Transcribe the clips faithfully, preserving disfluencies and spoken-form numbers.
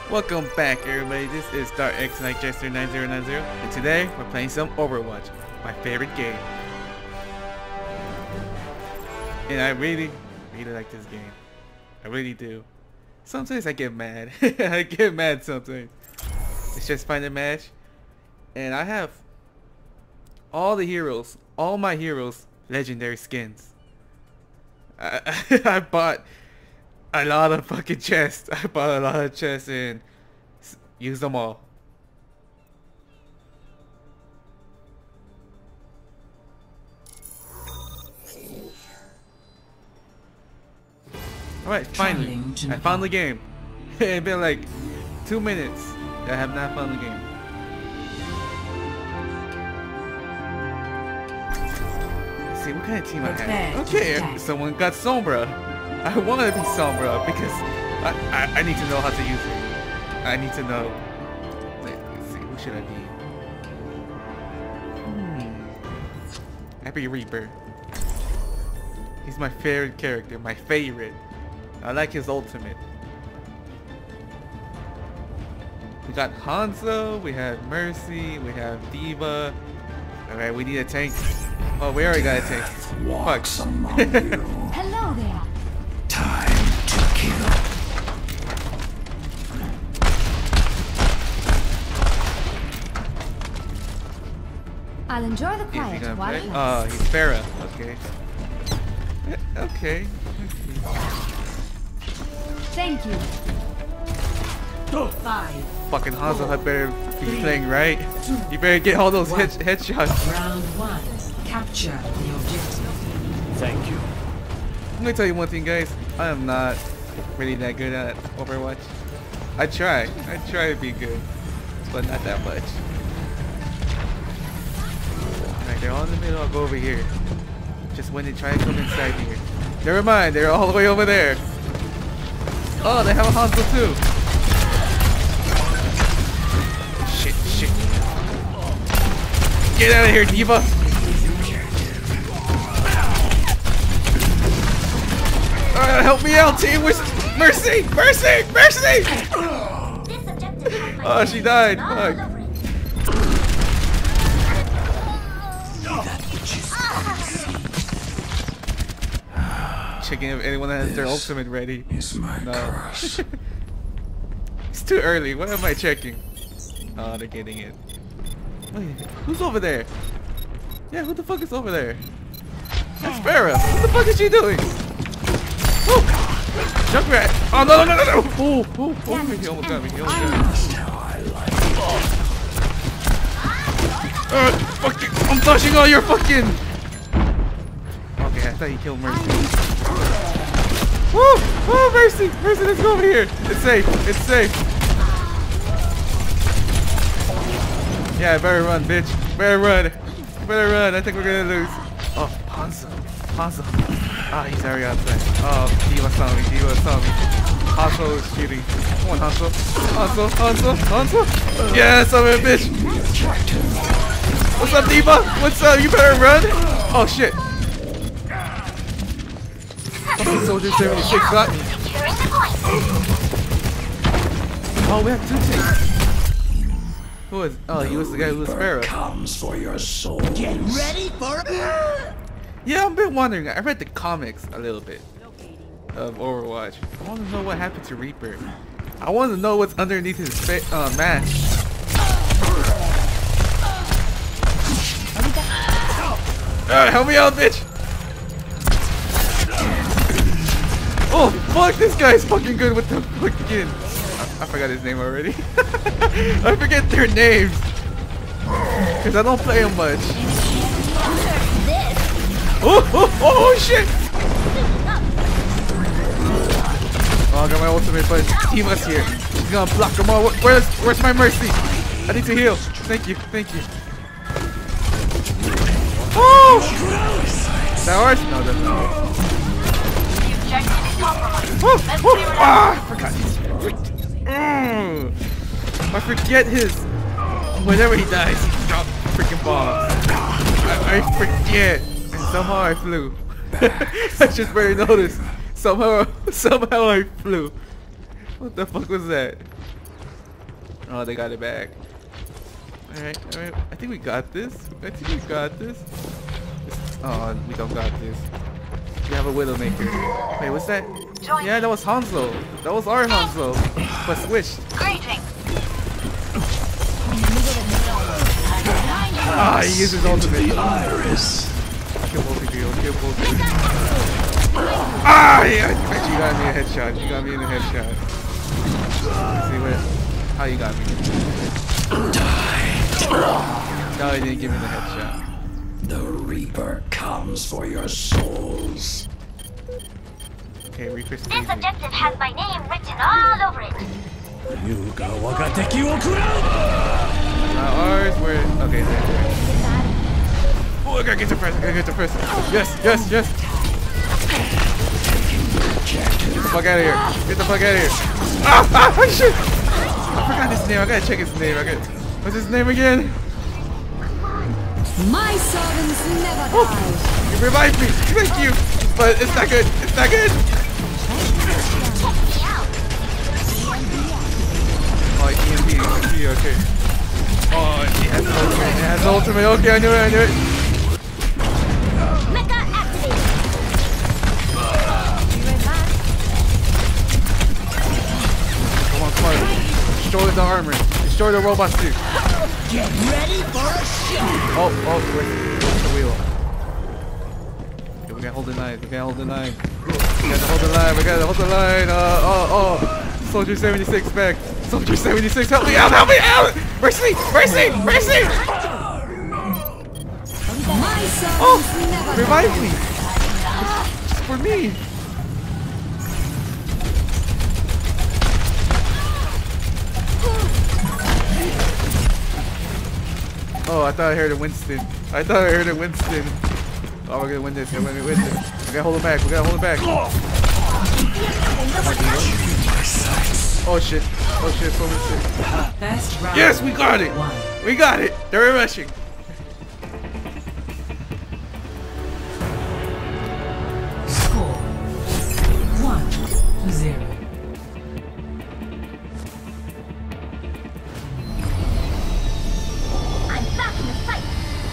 Welcome back, everybody. This is Dark X Night Jester nine zero nine zero, and today we're playing some Overwatch, my favorite game. And I really, really like this game. I really do. Sometimes I get mad. I get mad sometimes. Let's just find a match. And I have all the heroes, all my heroes, legendary skins. I, I bought a lot of fucking chests. I bought a lot of chests and used them all. Alright, finally. I found the game. It's been like two minutes that I have not found the game. Let's see what kind of team I have. Okay, someone got Sombra. I want to be Sombra because I, I, I need to know how to use it. I need to know. Let's see, who should I be? Hmm. Happy Reaper. He's my favorite character, my favorite. I like his ultimate. We got Hanzo, we have Mercy, we have Diva. Alright, we need a tank. Oh, we already got a tank. Fuck. Hello there. Time to kill. I'll enjoy the quiet while it Oh, he's Farah. Okay. Okay. Thank you. Five. Fucking Hanzo had better be playing right. You better get all those head headshots. Round one. Capture the objective. Thank you. I'm gonna tell you one thing, guys. I am not really that good at Overwatch. I try. I try to be good, but not that much. Alright, they're all in the middle. I'll go over here. Just when they try to come inside here. Never mind. They're all the way over there. Oh, they have a Hanzo too. Shit, shit. Get out of here, Diva. Uh, help me out, team. Where's Mercy? Mercy! Mercy! Oh, she died. Fuck. Checking if anyone has their ultimate ready. Is my No. curse. It's too early. What am I checking? Oh, they're getting it. Wait, who's over there? Yeah, who the fuck is over there? That's Farah. What the fuck is she doing? Oh, Junkrat! Oh no no no no no! Oh oh oh! He almost got me. He almost got me. That's how I like it. Uh, fucking! I'm flushing all your fucking. Okay, I thought he killed Mercy. Woo! Oh, Mercy! Mercy, let's go over here. It's safe. It's safe. Yeah, I better run, bitch. Better run. Better run. I think we're gonna lose. Oh, Hanzo. Hanzo. Ah, he's already outside. Oh, Diva saw me. Diva saw me. Hanzo is cheating. Come on, Hanzo. Hanzo. Hanzo. Hanzo. Yes, I'm a bitch. What's up, Diva? What's up? You better run. Oh shit. Fucking Soldier seventy-six got me. Oh, we have two teams. Who was? Oh, he was the guy who was Farah. Comes for your soul. Get ready for it. Yeah, I've been wondering. I read the comics a little bit of Overwatch. I want to know what happened to Reaper. I want to know what's underneath his fa uh, mask. Alright, help me out, bitch! Oh, fuck! This guy's fucking good with the fucking. I forgot his name already. I forget their names because I don't play them much. Oh, oh, oh, shit! Oh, I got my ultimate, but Tima's here. He's gonna block them all. Where's, where's my Mercy? I need to heal. Thank you, thank you. Oh! That works? No, that's not. Oh, oh, ah, I forgot his. Mm. I forget his. Whenever he dies, he drops freaking bombs. I, I forget. Somehow I flew. I just barely noticed. Somehow, somehow I flew. What the fuck was that? Oh, they got it back. Alright, alright. I think we got this. I think we got this. Oh, we don't got this. We have a Widowmaker. Wait, what's that? Yeah, that was Hanzo. That was our Hanzo. But switched. Ah, he uses ultimate. Iris. Kill both of you. Kill both of you. Ah, yeah. You got me a headshot. You got me in a headshot. Let's see what? How you got me? No, he didn't give me the headshot. The Reaper comes for your souls. Okay, Reaper's This objective has my name written all over it. Uh, ours, we're okay. There, there. Oh, I gotta get to first. I gotta get to first. Yes, yes, yes. Get the fuck out of here. Get the fuck out of here. Ah, ah, oh, shit. I forgot his name. I gotta check his name. I gotta, what's his name again? My servants never Oh, die. you revived me. Thank you. But it's not good. It's not good. Oh, E M P. E M P. Okay. Oh, he has an ultimate. He has an ultimate. Okay, I knew it. I knew it. Mecha activated. Come on, come on. Destroy the armor. Destroy the robots too. Get ready for a shot! Oh, oh, wait. Where's the wheel? Okay, we gotta hold the line. We gotta hold the line. We gotta hold the line. We gotta hold the line. Uh, oh, oh. Soldier seventy-six back. Soldier seventy-six, help me out, help me out! Mercy! Mercy! Mercy! My servants Oh! never Revive die. me! It's for me! Oh, I thought I heard a Winston. I thought I heard a Winston. Oh, we're gonna win this. We're gonna win this. We gotta hold him back. We gotta hold him back. Oh shit. Oh shit. So much shit. Best round. Yes, we got it. One. We got it. They're rushing. Score one to zero. I'm back in the fight.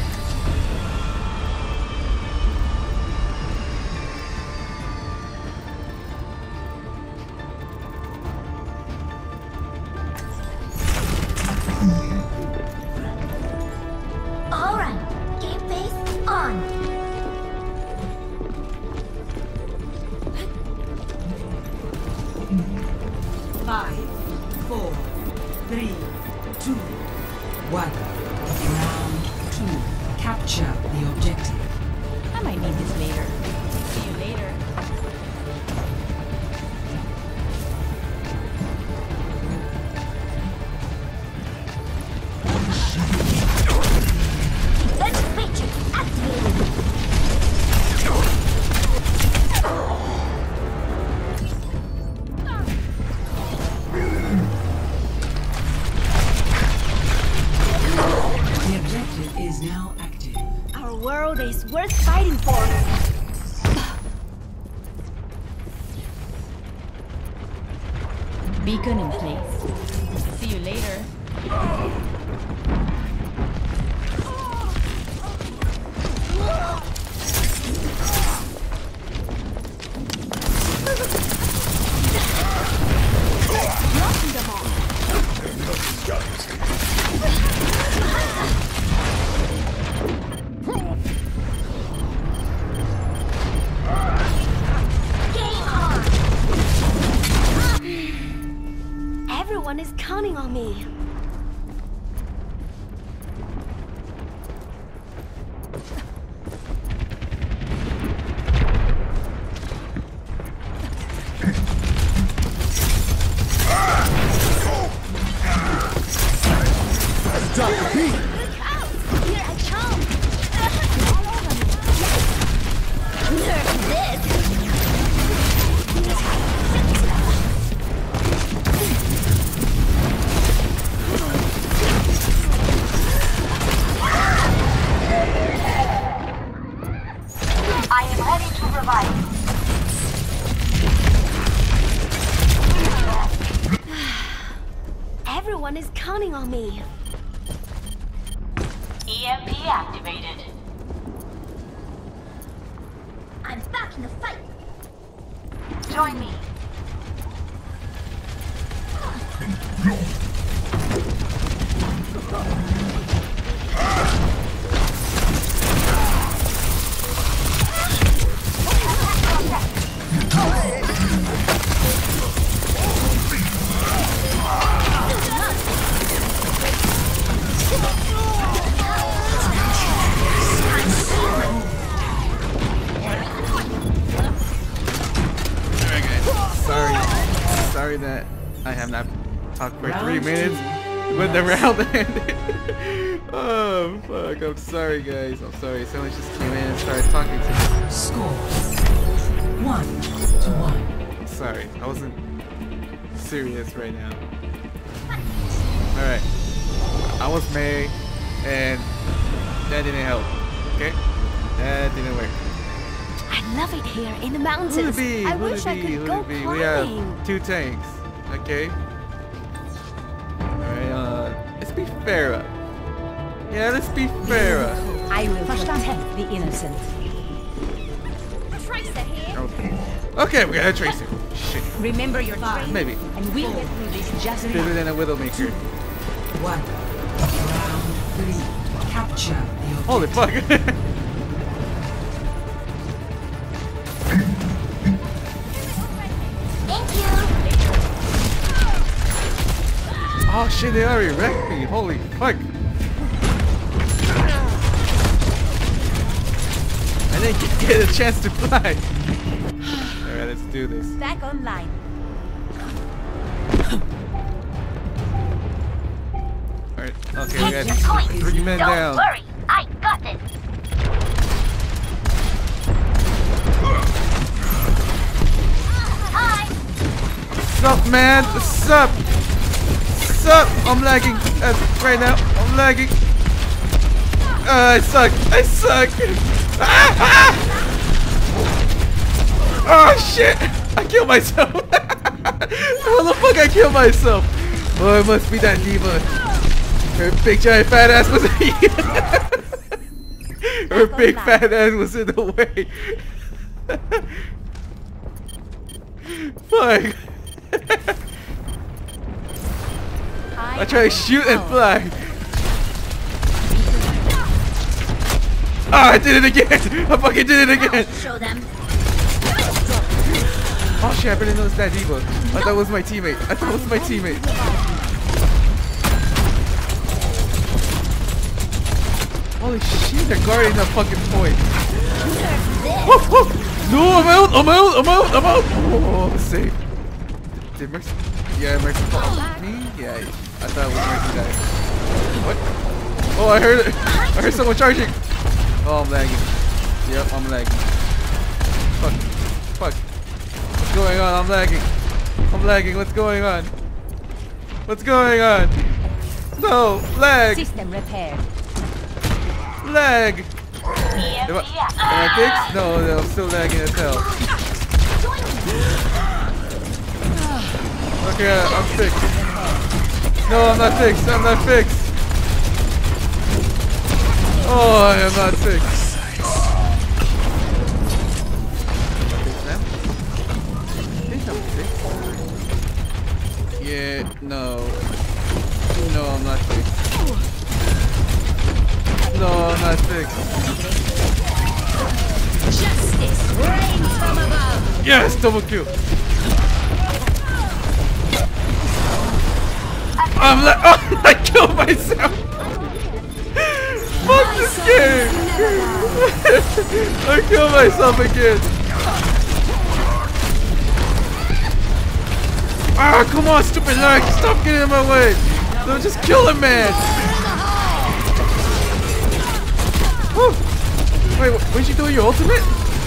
All right, game face on. Five, four, three, two, one. Round two. Capture the objective. I might need this later. See you later. Let's matrix activated. The objective is now active. Our world is worth fighting for. Beacon in place. See you later. Game on. Everyone is counting on me. Drop the beat. Look out! Here I come. Nerf this. Everyone is counting on me. E M P activated. I'm back in the fight. Join me. Sorry. Sorry that I have not talked for three minutes when the round ended. Oh, fuck. I'm sorry, guys. I'm sorry. Someone just came in and started talking to me. Score one to one. I'm sorry. I wasn't serious right now. Alright. I was May, and that didn't help. Okay? That didn't work. I love it here in the mountains. Who be? I Who wish I be? could Who go be? climbing. We have two tanks. Okay? Alright, uh, let's be fair. Yeah, let's be fair. I will protect the innocent. Tracer here. Okay. Okay, we got a tracer. Shit. Remember your training, Maybe. and we'll get through this just Better fine. than a Widowmaker. One. Round three. Capture the objective. Holy fuck. Thank you. Oh shit, they already wrecked me. Holy fuck. I didn't get, get a chance to fly. Alright, let's do this. Back online. Alright, okay, we Take got your coins. three men Don't down. worry, I got this. Hi. What's up, man? What's up? What's up? I'm lagging uh, right now. I'm lagging. Uh, I suck. I suck. Ah, ah! Oh shit! I killed myself. How the fuck I killed myself? Oh, it must be that diva. Her big giant fat ass was Her big fat ass was in the way. Fuck. I try to shoot and fly. Ah, I did it again! I fucking did it again! Show them. Oh shit, I barely noticed that diva. I thought it was my teammate. I thought it was my teammate. Holy shit, they're guarding that fucking point. Oh, oh. No, I'm out! I'm out! I'm out! I'm out! Oh, safe. Did, did Mercy? Yeah, Mercy follow me? Yeah, I thought it was Mercy that. What? Oh, I heard it! I heard someone charging! Oh, I'm lagging. Yep, I'm lagging. Fuck. Fuck. What's going on? I'm lagging. I'm lagging. What's going on? What's going on? No! Lag! System repaired. Lag! Am I, am I fixed? No, no, I'm still lagging as hell. Okay, I'm fixed. No, I'm not fixed. I'm not fixed. Oh, I am not fixed. Yeah, no. No, I'm not fixed. No, I'm not fixed. Justice reigns from above. Yes, double kill. I'm like, oh, I killed myself. Fuck this game. I killed myself again. Ah, come on, stupid lag. Stop getting in my way. No, just kill him, man. Woo. Wait, what, what you doing? Your ultimate?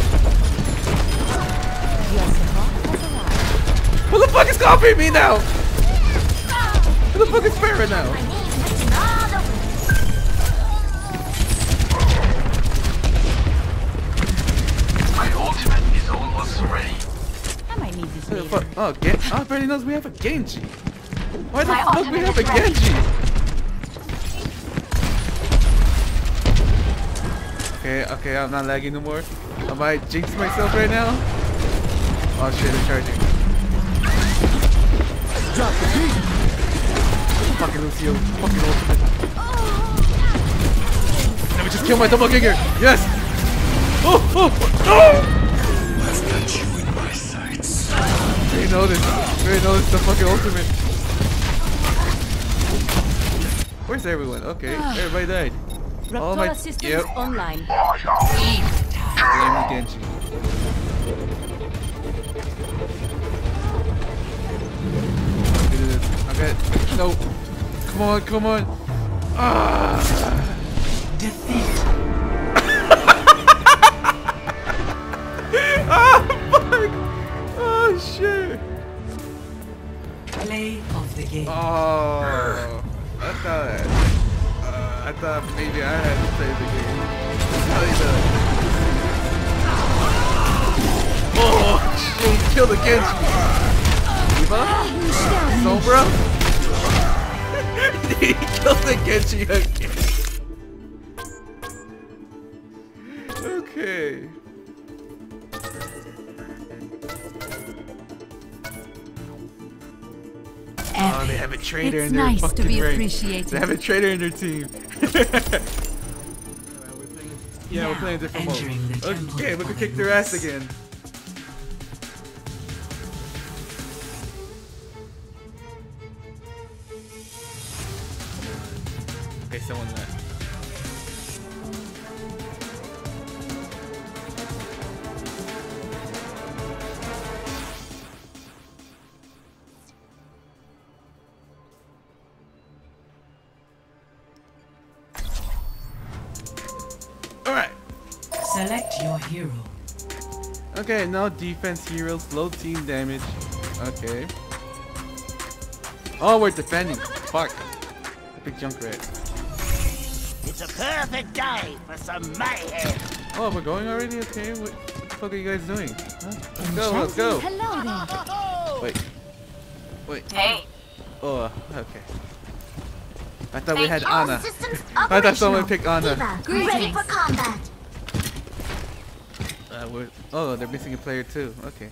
Who the fuck is copying me now? Who the fuck is Farrah now? My ultimate is almost ready. I might need this Who the later. fuck? Oh, get. Oh, everybody knows we have a Genji. Why the My fuck we ultimate have a is ready. Genji? Okay, okay, I'm not lagging no more. I might jinx myself right now. Oh shit, they're charging. Drop the beat. Fucking Lucio, fucking ultimate. Let me just kill my double kicker. Yes. Oh, oh, oh. I've got you in my sights. They know this. They know this is the fucking ultimate. Where's everyone? Okay, everybody died. All my systems yep. online. Blame me, Genji. Look at this. Okay. No. Come on, come on. Ah. Defeat. Ah, fuck. Oh, shit. Play of the game. Oh. I thought. Uh, I thought maybe I had to play the game. How you doing? Oh, shit. Kill the Genji. Eva? Sombra? He killed the Genji again. Okay. Oh, they have a traitor It's in their nice to fucking be rank. appreciated. They have a traitor in their team. Yeah, we're playing a different Entering the mode. temple Okay, we of can kick their ass Olympus. again. Okay, someone left. Alright. Select your hero. Okay, no defense heroes, low team damage. Okay. Oh, we're defending. Fuck. Big Junkrat. It's a perfect day for some mayhem. Oh, we're going already? Okay, what, what the fuck are you guys doing? Huh? Let's go, let's go. Hello there. Wait. Wait. Hey. Oh, okay. I thought we Make had all Ana. systems I thought someone operational. picked Ana. Eva, Greetings. ready for combat. Uh, we're, oh, they're missing a player too. Okay.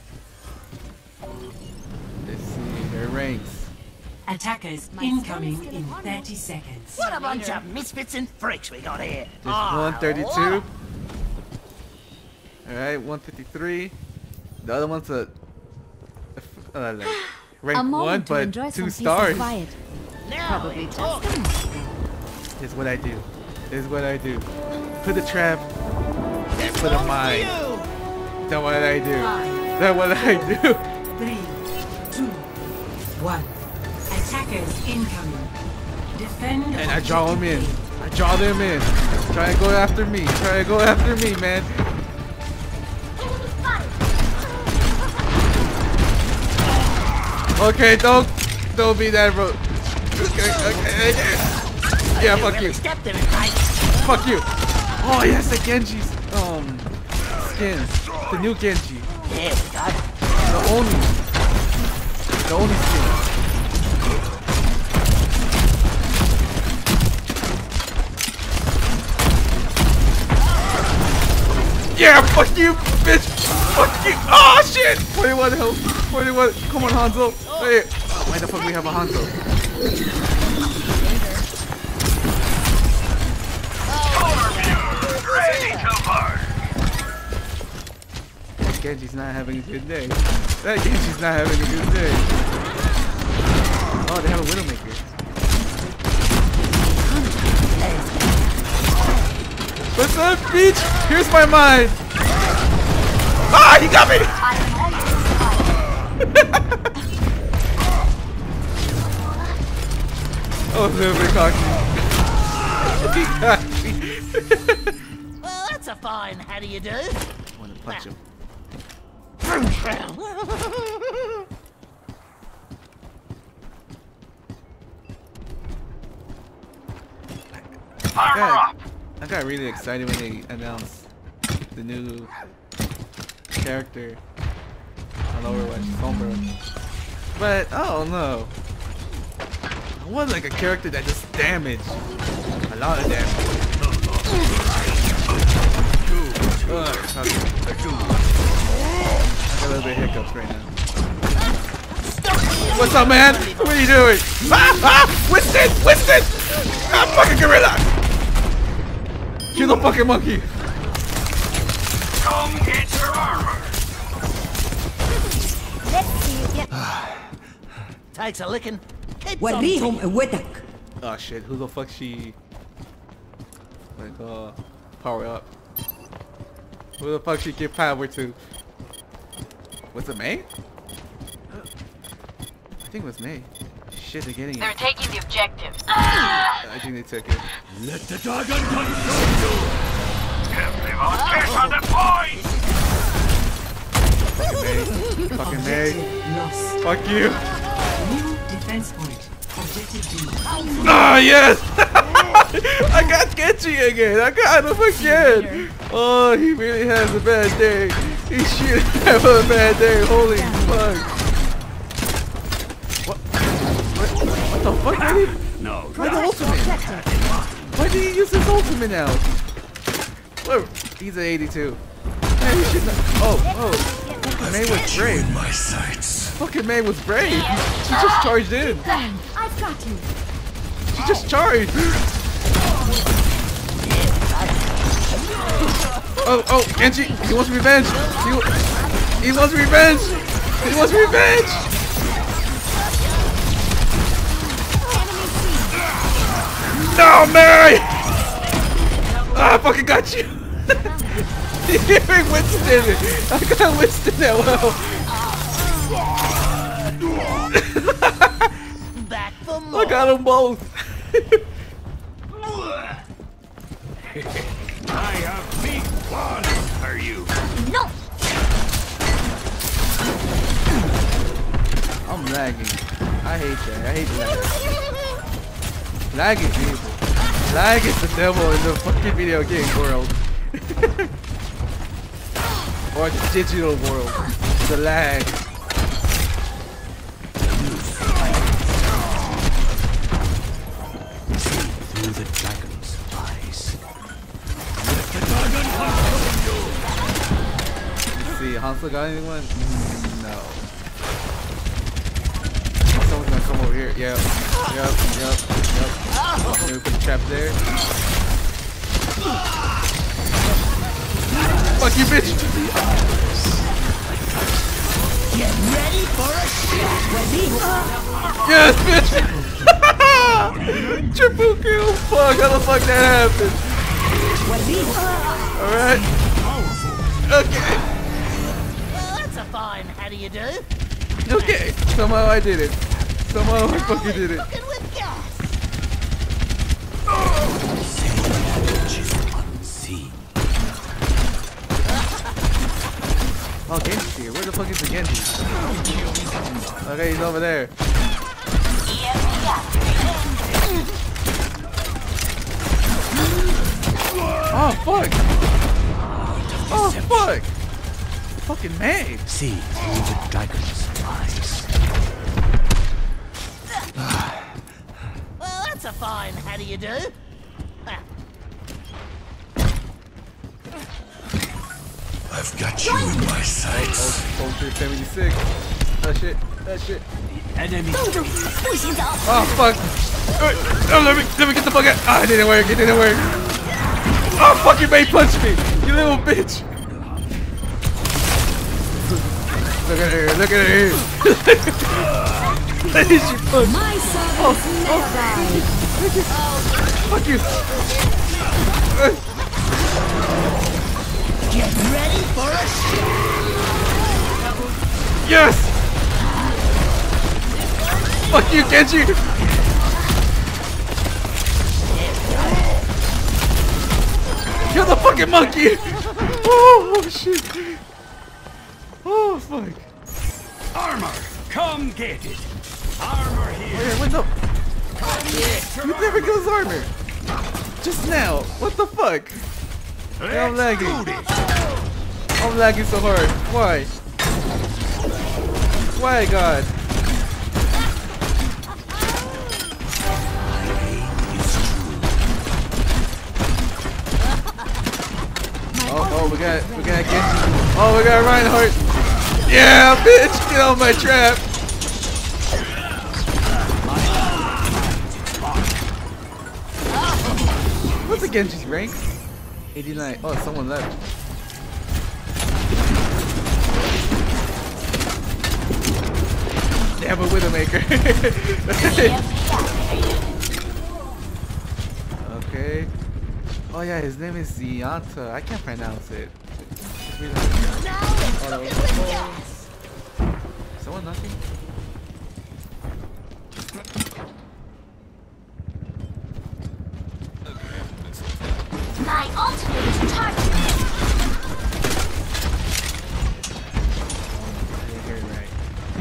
Let's see their ranks. Attackers incoming in thirty seconds. What a bunch of misfits and freaks we got here. There's Ah, one thirty-two. Alright, one fifty-three. The other one's a, a, uh, like A rank one, moment to but enjoy two some peace and stars. quiet. Now Probably we just talk. a minute. Is what I do. Is what I do. Put the trap. This Put a one's for mine. you. That's what I do. Five, That's what I do. three, two, one. Attackers incoming. Defend. And I draw them in. objective I draw them in. Try to go after me. Try to go after me, man. Okay, don't don't be that bro. Okay, okay, okay. Yeah, fuck really you. stepped in it, mate. Fuck you. Oh yes, the Genji's um skin. The new Genji. There we go. The only the only skin. Yeah, fuck you, bitch! Fuck you! Oh shit! forty-one health. forty-one. Come on, Hanzo. Hey. Oh, why the fuck we have a Hanzo? That Genji's not having a good day. That Genji's not having a good day. Oh, they have a Widowmaker. What's up, bitch? Here's my mind. Ah, he got me! Oh, a little bit cocky. He got me. Well, that's a fine how do you do. I want to punch him. I got, I got really excited when they announced the new character on Overwatch, Sombra. But I don't know. want like a character that just damage. A lot of damage. Ugh, okay. I got a little bit of hiccups right now. What's up, man? What are you doing? Ah! Ah! Winston! Winston! Ah, fucking gorilla! Kill the fucking monkey! Come get your armor! Let's see you get. Takes a licking. Keep وريهم قوتك. Oh shit, who the fuck she like uh power up? Who the fuck she give power to? Was it May? I think it was May. Shit, they're getting it. They're taking the objective. I think they took it. Let the dragon consume you! Everyone get on the point! Fucking May. Fucking May. Lost. Fuck you. New defense point. Objective B. Ah, yes! I got Genji again! I got him again! Oh, he really has a bad day. He should have a bad day. Holy fuck. What? What, what the fuck? Why did, No. why the ultimate? Why did he use his ultimate now? Look, he's at eighty-two. Man, he should not. Oh, oh. May was brave. In my sights. Fucking May was brave. She just charged in. I've got you. She just charged. Oh, oh, Genji, he wants revenge. He, he wants revenge. He wants revenge. No, Mary! Ah, I fucking got you. Winston. I got Winston that well. Back for more. I got them both. I have big plans for you. No! I'm lagging. I hate that. I hate lag. Lag is evil. Lag is the devil in the fucking video game world. Or the digital world. The lag. Through the dragon's eyes. Let's see, Hanzo got anyone? Mm, no. Someone's gonna come over here. Yep. Yep. Yep. Yep. Let me put the trap there. Fuck you, bitch! Get ready for a shot. Yes, bitch! Triple kill! Fuck, how the fuck that happened? Alright. Okay. Well, that's a fine how do you do? Okay. Somehow I did it. Somehow I fucking did it. Cooking with gas. Unseen. Oh, Genji's here. Where the fuck is the Genji? Okay, he's over there. Oh, fuck! Oh, fuck! Fucking made! See through the dragon's eyes. Well, that's a fine how do you do? I've got you in my sights. Culture seventy-six. That shit. That shit. Enemy. Oh, fuck! Uh, Oh, let me, let me get the fuck out! Ah, it didn't work. It didn't work. Oh, fuck! You may punch me, you little bitch! Look at her! Look at her! What did she punch? My son Oh, never died. Fuck you! Uh, Get ready for a shot. yes! Fuck you, Genji! Kill the fucking monkey! Oh, oh shit! Oh fuck! Armor, come get it. Armor here. Wait, what the? You never kills armor. Just now. What the fuck? Yeah, I'm lagging. I'm lagging so hard. Why? Why, God? got, we got Genji. Oh, we got Reinhardt. Yeah, bitch, get on my trap. What's the Genji's rank? eighty-nine. Oh, someone left. Damn, a Widowmaker. Okay. Oh yeah, his name is Zianta. I can't pronounce it. Really oh, that was someone nothing? My ultimate is charging. Yeah, you're right.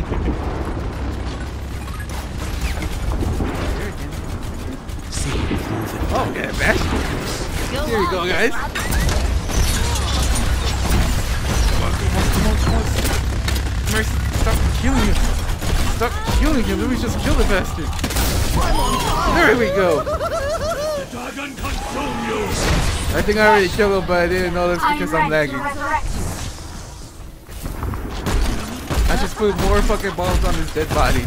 Oh, yeah, bash. Here we go, guys. Come on, come on, come on, come on. Mercy, stop killing him. Stop killing him. Let me just kill the bastard. There we go. I think I already killed him, but I didn't know this because I'm lagging. I just put more fucking bombs on his dead body.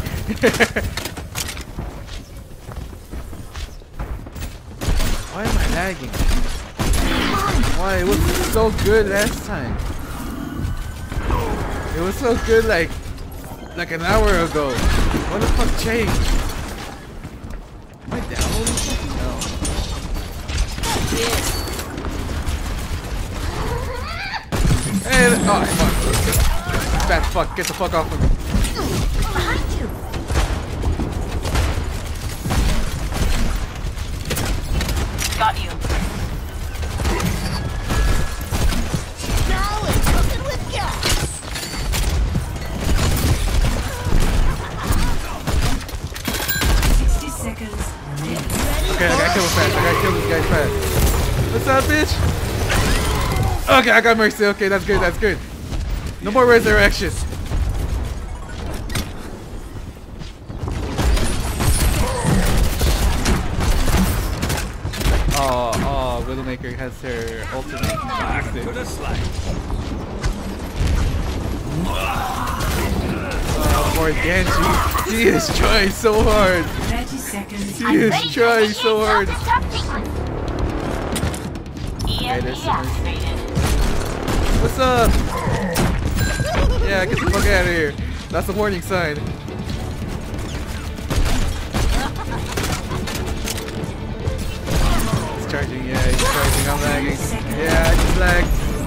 Why am I lagging? Why? It was so good last time. It was so good like like an hour ago. What the fuck changed? Am I downloading something? No. Hey, oh fuck. Fat fuck, get the fuck off of me. Behind you. Got you. Now it's cooking with gas. sixty seconds. Okay, I gotta kill him fast. I gotta kill this guy fast. What's up, bitch? Okay, I got mercy. Okay, that's good. That's good. No more resurrection. Oh, oh, Widowmaker has her ultimate. Back to the slide. Oh, poor Genji. She is trying so hard. thirty seconds. She is trying so hard. Okay, there's some mercy. What's up? Yeah, get the fuck out of here. That's a warning sign. He's charging, yeah, he's charging. I'm lagging. Yeah, I just lagged.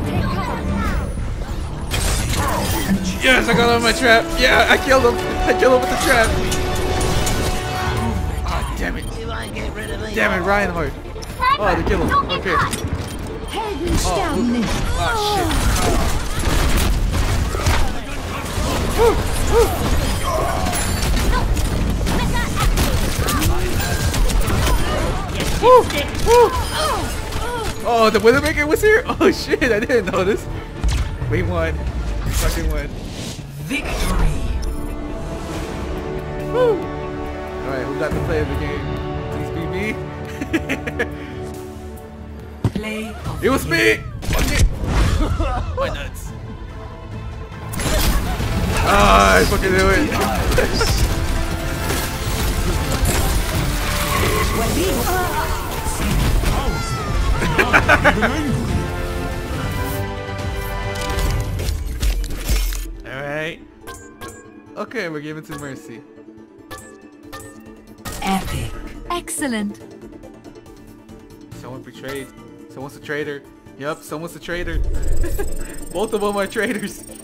Yes, I got on my trap. Yeah, I killed him. I killed him with the trap. Oh, damn it. You want to get rid of me? Damn it, Reinhardt. Oh, they killed him. Okay. Oh, oh shit. Woo, woo. Woo, woo. Oh, the Widowmaker was here? Oh shit, I didn't notice. We won. We fucking won. Victory. Woo. Alright, who got the play of the game? Please be me. Play of It was the me! game. Fuck it! My nuts. Ah, I fucking knew it. Alright. Okay, we're giving to Mercy. Epic. Excellent. Someone betrayed. Someone's a traitor. Yep, someone's a traitor. Both of them are traitors.